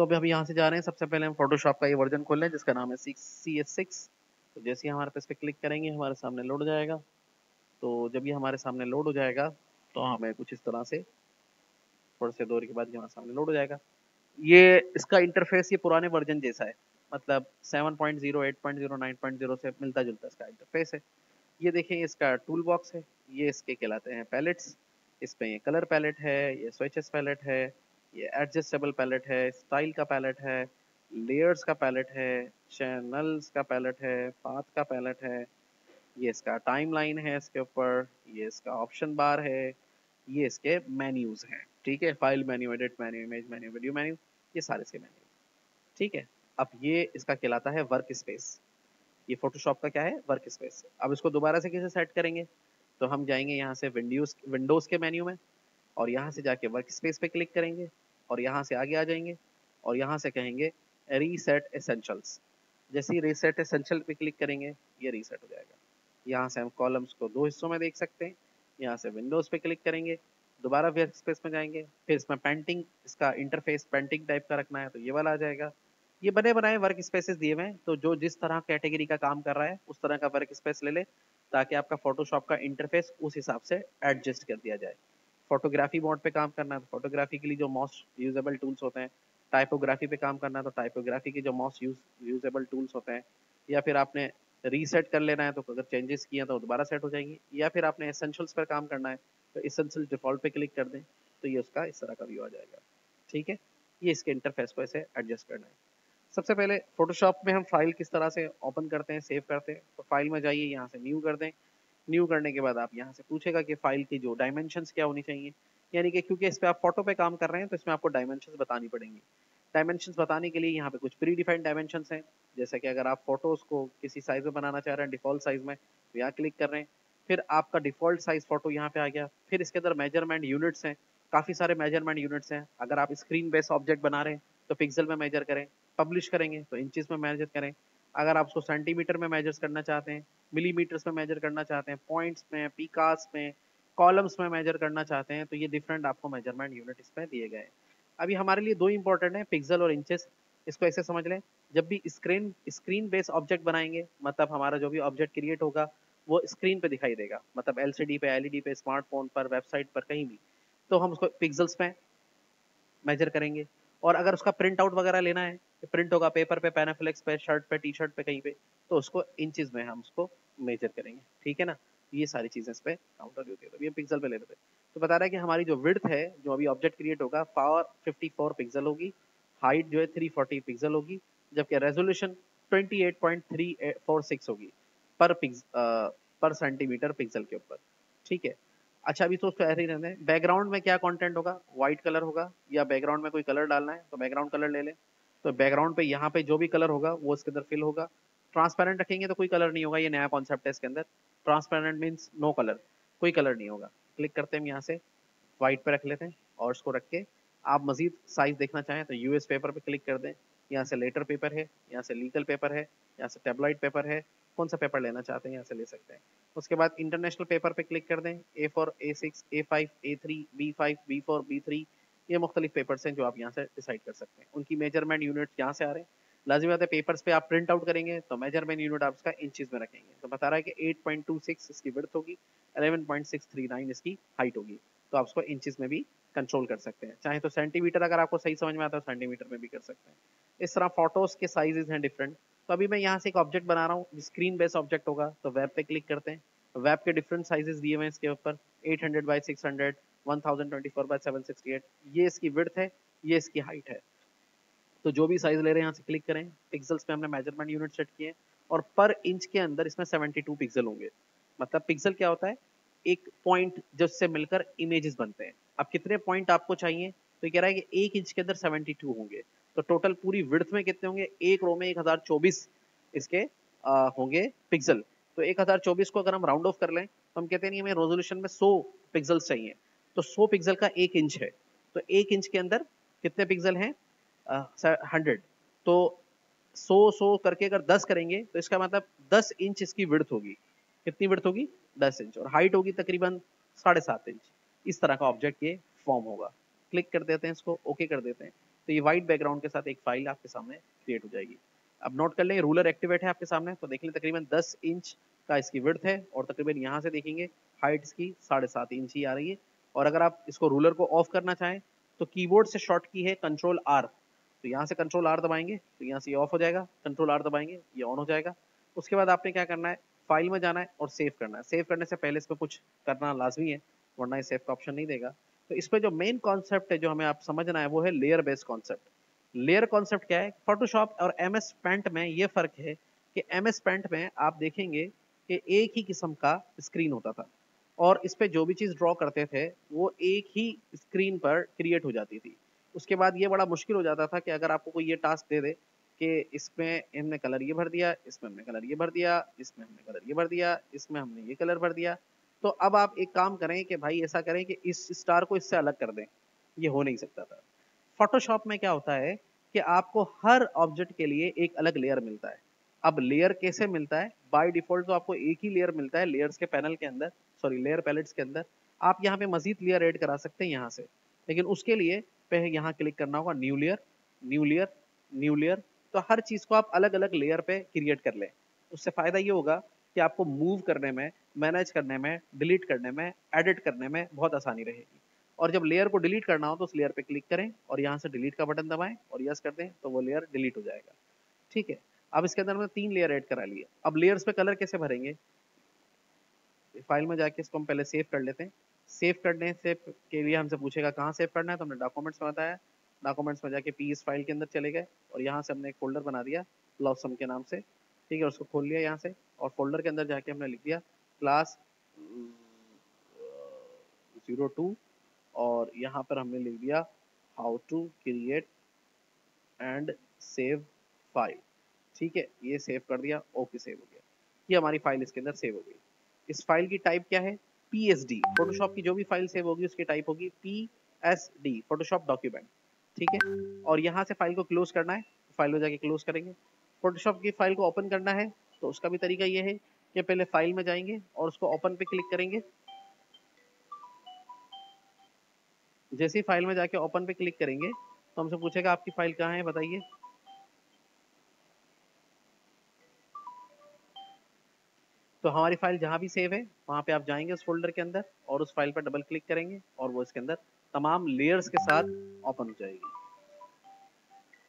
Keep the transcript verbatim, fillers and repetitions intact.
तो अभी हम यहाँ से जा रहे हैं, सबसे पहले हम फोटोशॉप का ये वर्जन खोल लें जिसका नाम है सिक्स सी एस सिक्स। तो जैसे ही हमारे पे इस पर क्लिक करेंगे हमारे सामने लोड हो जाएगा। तो जब ये हमारे सामने लोड हो जाएगा तो हमें कुछ इस तरह से थोड़े से दूर के बाद ये हमारे सामने लोड हो जाएगा। ये इसका इंटरफेस ये पुराने वर्जन जैसा है, मतलब seven point zero, eight point zero, nine point zero से मिलता जुलता इसका इंटरफेस है। ये देखिए इसका टूल बॉक्स है, ये इसके कहलाते हैं पैलेट्स। इसमें ये कलर पैलेट है, ये स्विचेस पैलेट है, ये एडजस्टेबल पैलेट है, स्टाइल का पैलेट है, लेयर्स का पैलेट है, चैनल्स का पैलेट है, पाथ का पैलेट है, ये इसका टाइमलाइन है इसके ऊपर, ये इसका ऑप्शन बार है, ये इसके मेन्यूज हैं। ठीक है, file menu, edit menu, image menu, video menu, ये सारे इसके मेन्यू। ठीक है, अब ये इसका कहलाता है वर्क स्पेस। ये फोटोशॉप का क्या है, वर्क स्पेस। अब इसको दोबारा से कैसे सेट करेंगे, तो हम जाएंगे यहाँ से विंडोज विंडोज के मेन्यू में और यहाँ से जाके वर्क स्पेस पे क्लिक करेंगे और यहाँ से आगे आ जाएंगे और यहाँ से कहेंगे रीसेट एसेंशियल्स। जैसे ही रीसेट एसेंशियल पे क्लिक करेंगे ये रीसेट हो जाएगा। यहाँ से हम कॉलम्स को दो हिस्सों में देख सकते हैं। यहाँ से विंडोज पे क्लिक करेंगे, दोबारा वर्क स्पेस में जाएंगे, फिर इसमें पेंटिंग, इसका इंटरफेस पेंटिंग टाइप का रखना है तो ये वाला आ जाएगा। ये बने बनाए वर्क स्पेसेस दिए हुए हैं, तो जो जिस तरह कैटेगरी का काम कर रहा है उस तरह का वर्क स्पेस ले ले, ताकि आपका फोटोशॉप का इंटरफेस उस हिसाब से एडजस्ट कर दिया जाए। फोटोग्राफी मोड पे काम करना है तो फोटोग्राफी के लिए जो मोस्ट यूजेबल टूल्स होते हैं, टाइपोग्राफी पे काम करना है तो टाइपोग्राफी के जो मोस्ट यूज यूजेबल टूल्स होते हैं, या फिर आपने रीसेट कर लेना है तो अगर चेंजेस किए तो दोबारा सेट हो जाएंगी, या फिर आपने एसेंशियल्स पर काम करना है तो एसेंशियल डिफॉल्ट पे क्लिक कर दें तो ये उसका इस तरह का व्यू आ जाएगा। ठीक है, ये इसके इंटरफेस को ऐसे एडजस्ट करना है। सबसे पहले फोटोशॉप में हम फाइल किस तरह से ओपन करते हैं, सेव करते हैं, तो फाइल में जाइए, यहाँ से न्यू कर दें। न्यू करने के बाद आप यहाँ से पूछेगा कि फाइल की जो डायमेंशंस क्या होनी चाहिए, यानी कि क्योंकि इस पे आप फोटो पे काम कर रहे हैं तो इसमें आपको डायमेंशंस बतानी पड़ेंगी। डायमेंशंस बताने के लिए यहाँ पे कुछ प्री डिफाइंड डायमेंशंस हैं, जैसे कि अगर आप फोटोज को किसी साइज में बनाना चाह रहे हैं डिफॉल्ट साइज में तो यहाँ क्लिक कर रहे हैं, फिर आपका डिफॉल्ट साइज फोटो यहाँ पे आ गया। फिर इसके अंदर मेजरमेंट यूनिट्स हैं, काफी सारे मेजरमेंट यूनिट्स हैं। अगर आप स्क्रीन बेस्ड ऑब्जेक्ट बना रहे हैं तो पिक्सल में मेजर करें, पब्लिश करेंगे तो इंचेस में मेजर करें। अगर आप उसको सेंटीमीटर में मेजर करना चाहते हैं, मिलीमीटर्स में मेजर करना चाहते हैं, पॉइंट्स में, पीकास में, कॉलम्स में मेजर करना चाहते हैं, तो ये डिफरेंट आपको मेजरमेंट यूनिट इसमें दिए गए हैं। अभी हमारे लिए दो इंपॉर्टेंट है, पिक्सल और इंचेस। इसको ऐसे समझ लें, जब भी स्क्रीन स्क्रीन बेस्ड ऑब्जेक्ट बनाएंगे, मतलब हमारा जो भी ऑब्जेक्ट क्रिएट होगा वो स्क्रीन पे दिखाई देगा, मतलब एलसीडी पे, एलईडी पे, स्मार्टफोन पर, वेबसाइट पर, कहीं भी, तो हम उसको पिक्सल्स में मेजर करेंगे। और अगर उसका प्रिंट आउट वगैरह लेना है, प्रिंट होगा पेपर पे, पैनाफ्लेक्स पे, शर्ट पे, टी शर्ट पे, कहीं पे, तो उसको इंचेस में हम उसको मेजर करेंगे। ठीक है ना, ये सारी चीजें इस पे काउंटर होती है। तो ये पिक्सल पे ले लेते हैं, तो बता रहा है कि हमारी जो विड्थ है, जो अभी ऑब्जेक्ट क्रिएट होगा, पावर फिफ्टी फोर पिक्सल होगी, हाइट जो है थ्री फोर्टी पिक्सल होगी, जबकि resolution twenty eight point three four six होगी पर पिक्स पर सेंटीमीटर पिक्सल के ऊपर। ठीक है, अच्छा अभी तो उसको ऐसे ही रहने दें। बैकग्राउंड में क्या कंटेंट होगा, व्हाइट कलर होगा, या बैकग्राउंड में कोई कलर डालना है तो बैकग्राउंड कलर ले लें। तो बैकग्राउंड पे यहाँ पे जो भी कलर होगा वो इसके अंदर फिल होगा। ट्रांसपेरेंट रखेंगे तो कोई कलर नहीं होगा, ये नया कॉन्सेप्ट है इसके अंदर। ट्रांसपेरेंट मीन्स नो कलर, कोई कलर नहीं होगा। क्लिक करते हैं हम यहाँ से, व्हाइट पे रख लेते हैं और इसको रख के आप मजीद साइज देखना चाहें तो यूएस पेपर पे क्लिक कर दें। यहाँ से लेटर पेपर है, यहाँ से लीगल पेपर है, यहाँ से टेबलॉइड पेपर है, कौन सा पेपर लेना चाहते हैं यहाँ से ले सकते हैं। उसके बाद इंटरनेशनल पेपर पे क्लिक कर दें, A four, A six, A five, A three, B five, B four, B three, ये मुख्तलिफ पेपर्स हैं जो आप यहाँ से डिसाइड कर सकते हैं। उनकी मेजरमेंट यूनिट्स यहाँ से आ रहे हैं। लाजमी बात है, पेपर्स पे आप प्रिंट आउट करेंगे तो मेजरमेंट यूनिट आप इसका इंचेस में रखेंगे। तो बता रहा है कि एट पॉइंट टू सिक्स इसकी विड्थ होगी, eleven point six three nine इसकी हाइट होगी, तो आप उसको इंचेस में भी कंट्रोल कर सकते हैं। चाहे तो सेंटीमीटर अगर आपको सही समझ में आता है तो सेंटीमीटर में भी कर सकते हैं। इस तरह फोटोज के साइजेस हैं डिफरेंट। तो अभी मैं यहाँ से एक ऑब्जेक्ट बना रहा हूँ, स्क्रीन बेस्ड ऑब्जेक्ट होगा, तो वेब पे क्लिक करते हैं। वेब के डिफरेंट साइजेस दिए हुए हैं इसके ऊपर, eight hundred by six hundred, one thousand twenty four by seven sixty eight, ये इसकी विड्थ है, ये इसकी हाइट है। तो जो भी साइज ले रहे हैं यहाँ से क्लिक करें। पिक्सल्स में हमने मेजरमेंट यूनिट सेट किए और पर इंच के अंदर इसमें सेवेंटी टू पिक्सल होंगे। मतलब पिक्सल क्या होता है, एक पॉइंट जिससे मिलकर इमेजेस बनते हैं। अब कितने पॉइंट आपको चाहिए, तो ये कह रहा है कि एक इंच के अंदर सेवेंटी टू होंगे, तो टोटल पूरी विड्थ में कितने होंगे, एक रो में एक हजार चौबीस इसके आ, होंगे पिक्सल। तो एक हजार चौबीस को अगर हम राउंड ऑफ कर लें तो हम कहते हैं नहीं हमें रेजोल्यूशन में सौ पिक्सल्स चाहिए, तो सौ पिक्सल का एक इंच है, तो एक इंच के अंदर कितने पिक्सल हैं, हंड्रेड। तो सौ सौ करके अगर दस करेंगे तो इसका मतलब दस इंच इसकी विड्थ होगी। कितनी विड्थ होगी, दस इंच, और हाइट होगी तकरीबन साढ़े सात इंच। इस तरह का ऑब्जेक्ट ये फॉर्म होगा। क्लिक कर देते हैं इसको, ओके कर देते हैं। तो ये व्हाइट बैकग्राउंड के साथ एक फाइल आपके सामने क्रिएट हो जाएगी। अब नोट कर लें, रूलर एक्टिवेट है आपके सामने, तो देख लें तकरीबन दस इंच का इसकी विड्थ है और तकरीबन यहाँ से देखेंगे हाइट इसकी साढ़े सात इंच ही आ रही है। और अगर आप इसको रूलर को ऑफ करना चाहें तो कीबोर्ड से शॉर्ट की है कंट्रोल आर, तो यहाँ से कंट्रोल आर दबाएंगे तो यहाँ से ये ऑफ हो जाएगा, कंट्रोल आर दबाएंगे ये ऑन हो जाएगा। उसके बाद आपने क्या करना है, फाइल में जाना है और सेव करना है। सेव करने से पहले इसमें कुछ करना लाजमी है, वरना ये सेव का ऑप्शन नहीं देगा। तो इस पे जो मेन कॉन्सेप्ट है जो हमें आप समझना है वो है layer based concept. Layer concept क्या है, फोटोशॉप और एम एस पेंट में ये फर्क है कि एम एस पेंट में आप देखेंगे कि एक ही किस्म का स्क्रीन होता था और इस पे जो भी चीज ड्रॉ करते थे वो एक ही स्क्रीन पर क्रिएट हो जाती थी। उसके बाद ये बड़ा मुश्किल हो जाता था कि अगर आपको कोई ये टास्क दे दे कि इसमें हमने कलर ये भर दिया, इसमें हमने कलर ये भर दिया, इसमें हमने कलर ये भर दिया, इसमें हमने ये कलर भर दिया, तो अब आप एक काम करें कि भाई ऐसा करें कि इस स्टार को इससे अलग कर दें, ये हो नहीं सकता था। फोटोशॉप में क्या होता है कि आपको हर ऑब्जेक्ट के लिए एक अलग लेयर मिलता है। अब लेयर कैसे मिलता है, बाय डिफॉल्ट तो आपको एक ही लेयर मिलता है लेयर्स के पैनल के अंदर, सॉरी लेयर पैलेट्स के अंदर। आप यहाँ पे मजीद लेयर ऐड करा सकते हैं यहाँ से, लेकिन उसके लिए पहले यहाँ क्लिक करना होगा new layer, new layer, new layer. तो हर चीज को आप अलग अलग लेयर पे क्रिएट कर लें। उससे फायदा ये होगा कि आपको मूव करने में, मैनेज करने में, डिलीट करने में, एडिट करने में बहुत आसानी रहेगी। और जब लेयर को डिलीट करना हो तो उस लेयर पे क्लिक करें और यहाँ से डिलीट का बटन दबाएं और यस कर दें तो वो लेयर डिलीट हो जाएगा। ठीक है, अब इसके अंदर में तीन लेयर ऐड करा लिए। अब लेयर्स पे कलर कैसे भरेंगे, फाइल में जाके इसको हम पहले सेव कर लेते हैं। सेव करने से के लिए हमसे पूछेगा कहाँ सेव करना है, तो हमने डॉक्यूमेंट्स में बताया, डॉक्यूमेंट्स में जाके पी इस फाइल के अंदर चले गए और यहाँ से हमने एक फोल्डर बना दिया ब्लॉसम के नाम से। ठीक है, उसको खोल लिया यहाँ से और फोल्डर के अंदर जाके हमने लिख दिया क्लास जीरो टू और यहाँ पर हमने लिख दिया how to create and save file. ठीक है, ये सेव कर दिया, ओके सेव हो गया। ये हमारी फाइल इसके अंदर सेव हो गई। इस फाइल की टाइप क्या है, पी एस डी। फोटोशॉप की जो भी फाइल सेव होगी उसकी टाइप होगी P S D, Photoshop document. ठीक है, और यहाँ से फाइल को क्लोज करना है, फाइल में जाके क्लोज करेंगे। फोटोशॉप की फाइल को ओपन करना है तो उसका भी तरीका ये है कि पहले फाइल में जाएंगे और उसको ओपन पे क्लिक करेंगे। जैसे ही फाइल में जाके ओपन पे क्लिक करेंगे तो हमसे पूछेगा आपकी फाइल कहाँ है बताइए। तो हमारी फाइल जहाँ भी सेव है वहाँ पे आप जाएंगे उस फोल्डर के अंदर और उस फाइल पर डबल क्लिक करेंगे और वो इसके अंदर तमाम लेयर्स के साथ ओपन हो जाएगी।